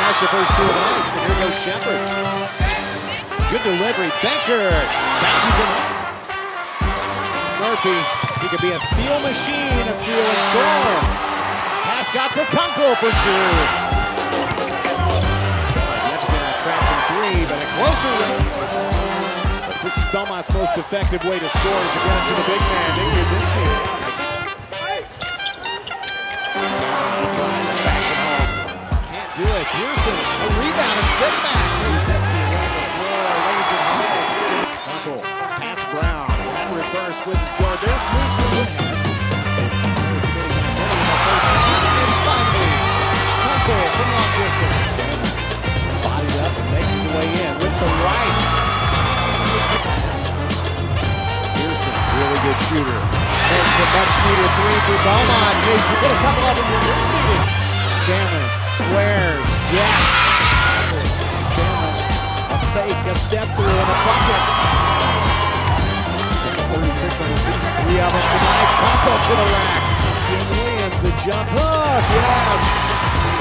snags the first two of the night, but here goes Shepard. Good delivery. Benkert bounces him. Murphy, he could be a steal machine, a steal and score. Pass got to Kunkel for two. That's been a trap from three, but a closer look. But this is Belmont's most effective way to score is to get it to the big man, Nick Jasinski. Can't do it. Pearson, a rebound and step back. Jasinski around the floor, lays it home. Kunkel, pass Brown. That reverse wouldn't go. There's Moose with it. Kunkel from long distance. Bodied up and makes his way in with the right. Pearson, really good shooter. Makes a much needed three for Belmont. They get a couple of them in this meeting. Scanlon squares. Yes. Scanlon, a fake, a step through, and a bucket. 7:36 on the season. Three of them tonight. Kunkel to the rack. Williams, a jump hook. Yes.